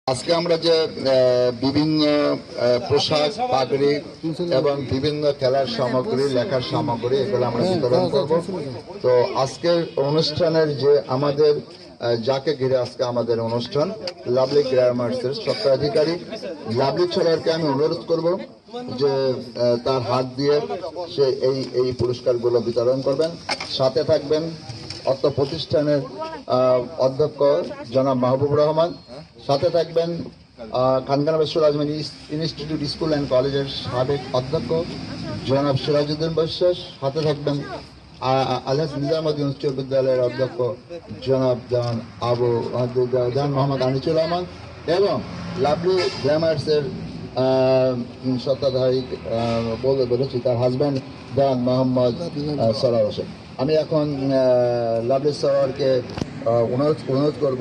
আজকে আমরা যে বিভিন্ন পোশাক পাগড়ি এবং বিভিন্ন খেলার সামগ্রী লেখার সামগ্রী এগুলো আমরা বিতরণ করব। তো আজকের অনুষ্ঠানের যে আমাদের যাকে ঘিরে আজকে আমাদের অনুষ্ঠান লাভলি গ্রামার্সের স্বত্বাধিকারী লাভলি ছোলারকে আমি অনুরোধ করব যে তার হাত দিয়ে সে এই পুরস্কারগুলো বিতরণ করবেন। সাথে থাকবেন অত্র প্রতিষ্ঠানের অধ্যক্ষ জনাব মাহবুবুর রহমান, সাথে থাকবেন খানকানা রাজধানী ইনস্টিটিউট স্কুল অ্যান্ড কলেজের সাবেক অধ্যক্ষ জনাব সিরাজউদ্দিন বিশ্বাস, সাথে থাকবেন আলহাজ নিজামুদ্দিন উচ্চ বিদ্যালয়ের অধ্যক্ষ জনাব জান মোহাম্মদ আনিসুর রহমান এবং লাভলি গ্রামার্সের সত্তাধারী বলেছি তার হাজব্যান্ড জান মোহাম্মদ সরার হোসেন। আমি এখন লাভলি সরারকে অনুরোধ করব।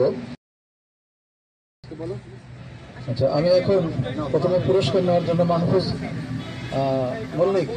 আচ্ছা, আমি এখন প্রথমে পুরস্কার নেওয়ার জন্য মাহফুজ মল্লিক।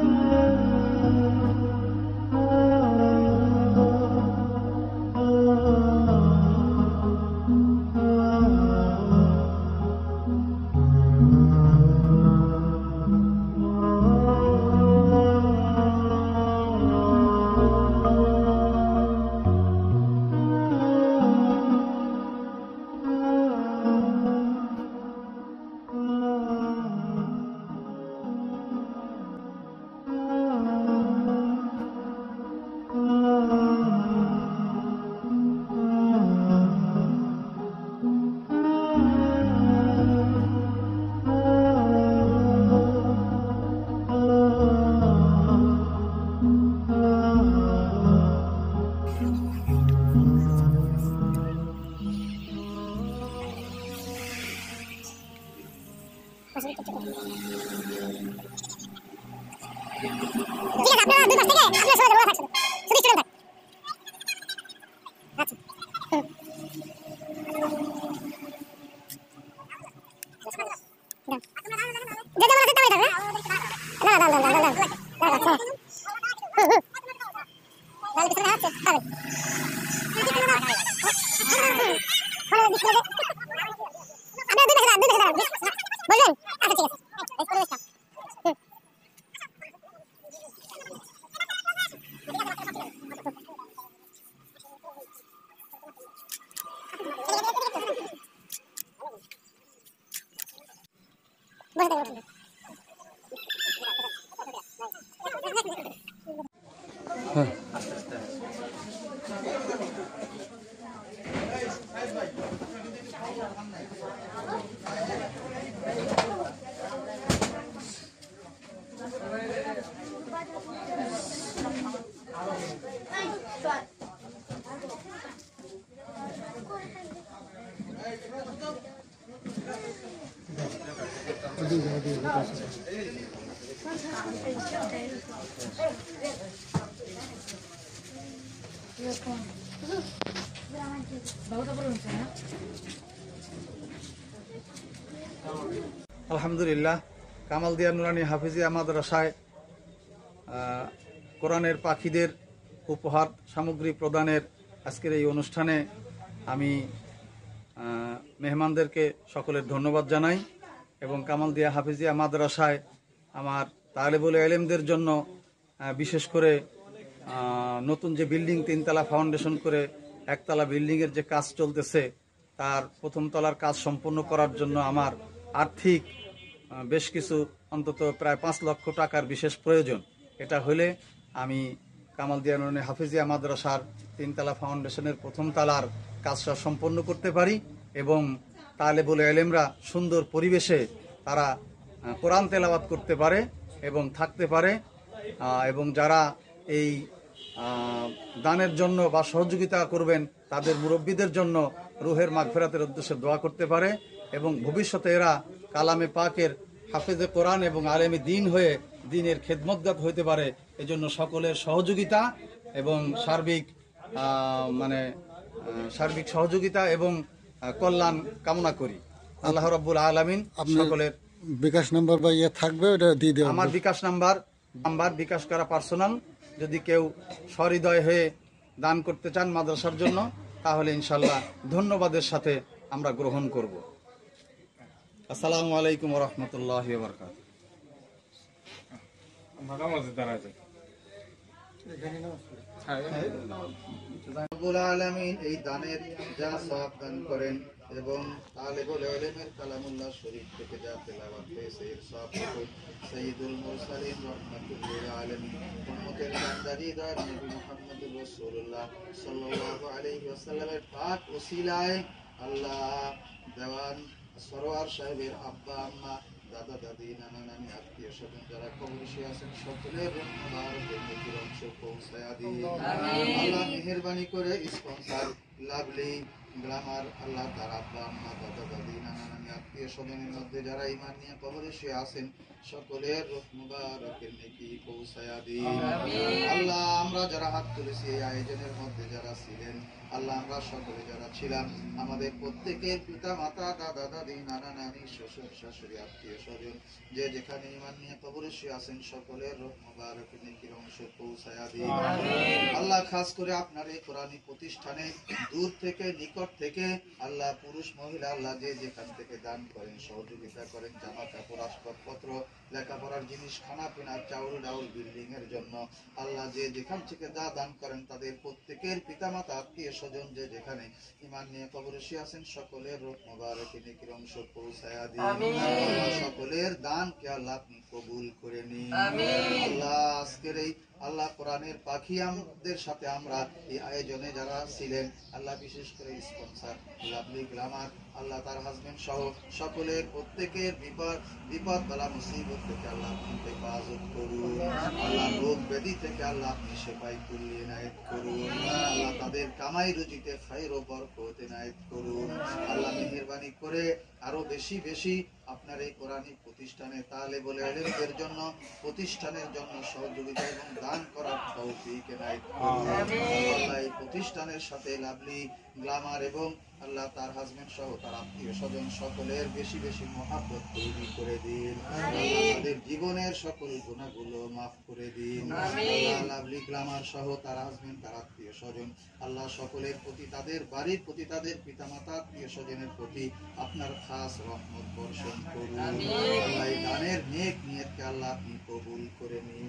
আলহামদুলিল্লাহ, কামালদিয়া নুরানি হাফিজিয়া মাদ্রাসায় কোরআনের পাখিদের উপহার সামগ্রী প্রদানের আজকের এই অনুষ্ঠানে আমি মেহমানদেরকে সকলের ধন্যবাদ জানাই এবং কামালদিয়া হাফিজিয়া মাদ্রাসায় আমার তালেবুল ইলমদের জন্য বিশেষ করে নতুন যে বিল্ডিং 3 তলা ফাউন্ডেশন করে 1 তলা বিল্ডিংয়ের যে কাজ চলতেছে তার প্রথম তলার কাজ সম্পূর্ণ করার জন্য আমার আর্থিক বেশ কিছু অন্তত প্রায় 5 লক্ষ টাকার বিশেষ প্রয়োজন। এটা হলে আমি কামালদিয়া নুরানি হাফিজিয়া মাদ্রাসার 3 তলা ফাউন্ডেশনের প্রথম তলার কাজটা সম্পন্ন করতে পারি এবং তালেবুল ইলমরা সুন্দর পরিবেশে তারা কোরআন তেলাওয়াত করতে পারে এবং থাকতে পারে এবং যারা এই দানের জন্য বা সহযোগিতা করবেন তাদের মুরব্বীদের জন্য রুহের মাগফিরাতের উদ্দেশ্যে দোয়া করতে পারে এবং ভবিষ্যতে এরা কালামে পাকের হাফেজে কোরআন এবং আলেমে দ্বীন হয়ে দ্বীনের খেদমতগাত হইতে পারে। এজন্য সকলের সহযোগিতা এবং সার্বিক সহযোগিতা এবং কল্যাণ কামনা করি। আল্লাহ রাব্বুল আলামিন সকলের বিকাশ নাম্বার বা ইয়ে থাকবে ওটা দিয়ে দেব। আমার বিকাশ নাম্বার বিকাশ করা পার্সোনাল, যদি কেউ সহৃদয় হয়ে দান করতে চান মাদ্রাসার জন্য তাহলে ইনশাল্লাহ ধন্যবাদের সাথে আমরা গ্রহণ করব। আসসালামু আলাইকুম ওয়া রাহমাতুল্লাহি ওয়া বারাকাতুহু। রব্বুল আলামিন এই দানের যা সওয়াব দান করেন এবং তালেবুল ইলমের কালামুল্লাহ শরীফ থেকে যা তেলাওয়াত হয়েছে এর সওয়াব সাইয়্যিদুল মুরসালিন রাহমাতুল লিল আলামিন উম্মতের বান্দারি দয়ার নবী মুহাম্মদুর রাসূলুল্লাহ সাল্লাল্লাহু আলাইহি ওয়াসাল্লামের পাক ওসিলায় আল্লাহ দেওয়ান সরোয়ার সাহেবের আব্বা আম্মা দাদা দাদি নানা নানি আত্মীয় স্বজন যারা কবরবাসী আছেন সকলের রহমতের অংশ পৌঁছায়া দিন। আল্লাহ মেহেরবানি করে স্পন্সর লাভলি গ্রামার আল্লাহ তার আব্বা আম্মা দাদা দাদি নানা নানি আত্মীয় স্বজনের মধ্যে যারা ঈমান নিয়ে কবরবাসী আছেন সকলের রূহ মুবারকের নেকি পৌঁছায়া দিন। আল্লাহ আমরা যারা হাত তুলেছি এই আয়োজনের মধ্যে যারা ছিলেন, আল্লাহ আমরা সকলে যারা ছিলাম, আমাদের প্রত্যেকের পিতা মাতা দাদা দাদি নানা নানি শ্বশুর শাশুড়ি আত্মীয় স্বজন যে যেখানে ঈমান নিয়ে কবরে শুয়ে আছেন সকলের রূহ মুবারকের নেকির অংশ পৌঁছায়া দিন। আল্লাহ খাস করে আপনার এই কোরআনী প্রতিষ্ঠানে দূর থেকে নিকট থেকে আল্লাহ পুরুষ মহিলা আল্লাহ যে যেখান থেকে দান করেন সহযোগিতা করেন জামা কাপড় আসবাবপত্র লেখাপড়ার জিনিস খানা পিনা চাউল ডাউল বিল্ডিং এর জন্য আল্লাহ যে যেখান থেকে যা দান করেন তাদের প্রত্যেকের পিতামাতা আত্মীয় স্বজন যে যেখানে ঈমান নিয়ে কবরে শুয়ে আছেন সকলের রূহ মুবারকের নেকির অংশ পৌঁছায়া দিন। আল্লাহ সকলের দানকে আল্লাহ আপনি কবুল করে নিন। আল্লাহ আজকের এই আল্লাহ কোরআনের পাখি আমাদের সাথে আমরা এই আয়োজনে যারা ছিলেন আল্লাহ বিশেষ করে স্পন্সর লাভলি গ্লামার আল্লাহ তার হাজবেন্ড সহ সকলের প্রত্যেকের বিপদ বালা মুসিবত থেকে আল্লাহ আপনি হেফাজত করুন। আল্লাহ রোগ ব্যাধি থেকে আল্লাহ আপনি সেপাই তুলিয়ে এনায়েত করুন। আল্লাহ তাদের কামাই রুজিতে খায়র ও বরকত এনায়েত করুন। আল্লাহ মেহেরবানি করে আরো বেশি বেশি আপনার এই কোরআনী প্রতিষ্ঠানে তালেবুল ইলমদের জন্য প্রতিষ্ঠানের জন্য সহযোগিতা এবং দান করার তৌফিক এনায়েত করুন। আল্লাহ এই প্রতিষ্ঠানের সাথে লাভলি গ্লামার এবং আল্লাহ তার হাজবেন্ড সহ তার আত্মীয় স্বজন সকলের বেশি বেশি মহাব্বত তৈরি করে দিন। আল্লাহ তাদের জীবনের সকল গুনাহগুলো মাফ করে দিন। আল্লাহ লাভলি গ্লামার সহ তার হাজবেন্ড তার আত্মীয় স্বজন আল্লাহ সকলের প্রতি তাদের বাড়ির প্রতি তাদের পিতামাতা আত্মীয় স্বজনের প্রতি আপনার খাস রহমত বর্ষণ করুন। আল্লাহ এই দানের নেক নিয়তকে আল্লাহ আপনি কবুল করে নিন।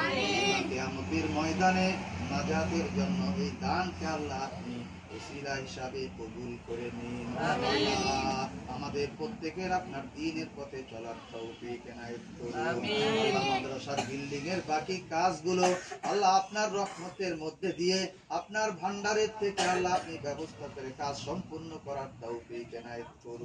কিয়ামতের ময়দানে নাজাতের জন্য এই দানকে আল্লাহ আপনি ওসিলা হিসাবে কবুল করে নিন। আল্লাহ আমাদের প্রত্যেকের আপনার দ্বীনের পথে চলার তৌফিক এনায়েত করুন। আল্লাহ মাদ্রাসার বিল্ডিং এর বাকি কাজগুলো আল্লাহ আপনার রহমতের মধ্যে দিয়ে আপনার ভান্ডারের থেকে আল্লাহ আপনি ব্যবস্থা করে কাজ সম্পূর্ণ করার তৌফিক এনায়েত করুন।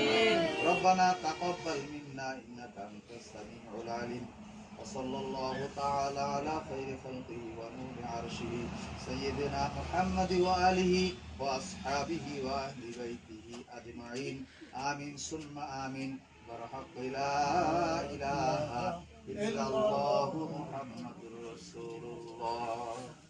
রব্বানা তাকাব্বাল মিন্না ইন্নাকা আনতাস সামিউল আলিম وصلى الله تعالى على خير خلقه ونور عرشه سيدنا محمد وآله وأصحابه وأهل بيته أجمعين آمين ثم آمين برحق لا إله إلا الله محمد رسول الله.